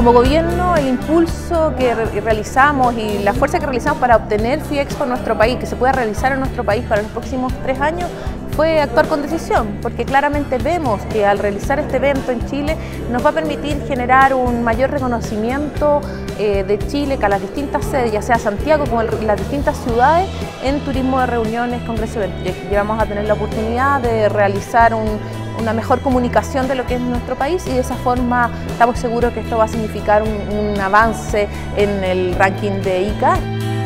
Como gobierno, el impulso que realizamos y la fuerza que realizamos para obtener FIEXPO en nuestro país, que se pueda realizar en nuestro país para los próximos 3 años, fue actuar con decisión, porque claramente vemos que al realizar este evento en Chile nos va a permitir generar un mayor reconocimiento de Chile que a las distintas sedes, ya sea Santiago como las distintas ciudades, en turismo de reuniones, congresos y eventos. Y vamos a tener la oportunidad de realizar una mejor comunicación de lo que es nuestro país y de esa forma estamos seguros que esto va a significar un avance en el ranking de ICA.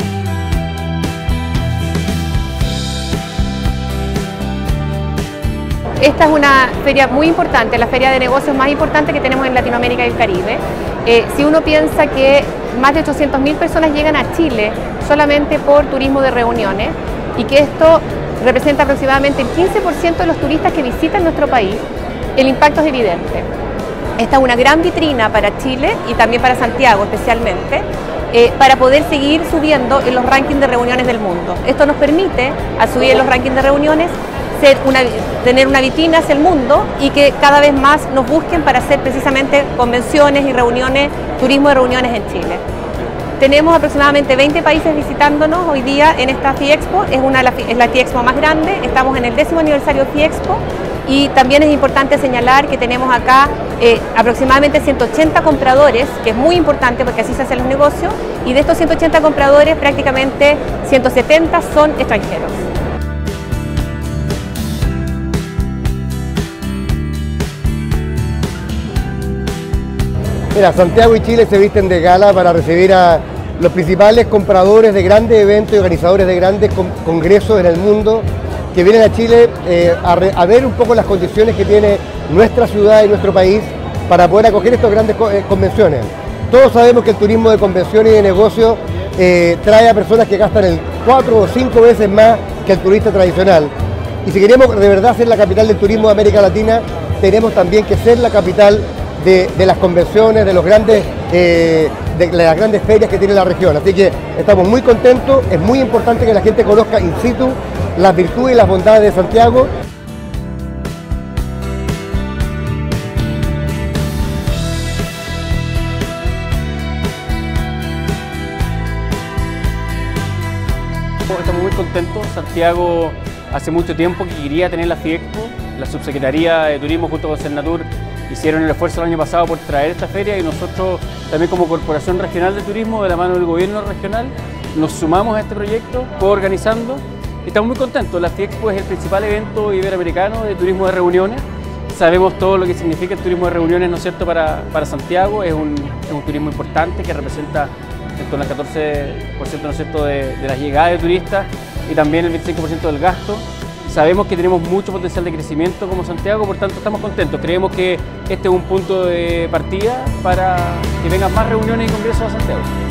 Esta es una feria muy importante, la feria de negocios más importante que tenemos en Latinoamérica y el Caribe. Si uno piensa que más de 800.000 personas llegan a Chile solamente por turismo de reuniones y que esto representa aproximadamente el 15% de los turistas que visitan nuestro país, el impacto es evidente. Esta es una gran vitrina para Chile y también para Santiago especialmente, para poder seguir subiendo en los rankings de reuniones del mundo. Esto nos permite, al subir en los rankings de reuniones, tener una vitrina hacia el mundo y que cada vez más nos busquen para hacer precisamente convenciones y reuniones, turismo de reuniones en Chile. Tenemos aproximadamente 20 países visitándonos hoy día en esta FIEXPO, es la FIEXPO más grande, estamos en el 10º aniversario de FIEXPO y también es importante señalar que tenemos acá aproximadamente 180 compradores, que es muy importante porque así se hacen los negocios, y de estos 180 compradores prácticamente 170 son extranjeros. Mira, Santiago y Chile se visten de gala para recibir a los principales compradores de grandes eventos y organizadores de grandes congresos en el mundo que vienen a Chile a ver un poco las condiciones que tiene nuestra ciudad y nuestro país para poder acoger estas grandes convenciones. Todos sabemos que el turismo de convenciones y de negocios trae a personas que gastan el 4 o 5 veces más que el turista tradicional. Y si queremos de verdad ser la capital del turismo de América Latina, tenemos también que ser la capital de las convenciones, de las grandes ferias que tiene la región. Así que estamos muy contentos, es muy importante que la gente conozca in situ las virtudes y las bondades de Santiago. Estamos muy contentos. Santiago hace mucho tiempo que quería tener la FIEXPO. La Subsecretaría de Turismo junto con Senatur hicieron el esfuerzo el año pasado por traer esta feria y nosotros también como Corporación Regional de Turismo, de la mano del Gobierno Regional, nos sumamos a este proyecto, coorganizando. Estamos muy contentos. La FIEXPO es el principal evento iberoamericano de turismo de reuniones. Sabemos todo lo que significa el turismo de reuniones, ¿no es cierto?, para Santiago. Es un turismo importante que representa en torno al 14%, ¿no es cierto?, de las llegadas de turistas y también el 25% del gasto. Sabemos que tenemos mucho potencial de crecimiento como Santiago, por tanto estamos contentos. Creemos que este es un punto de partida para que vengan más reuniones y congresos a Santiago.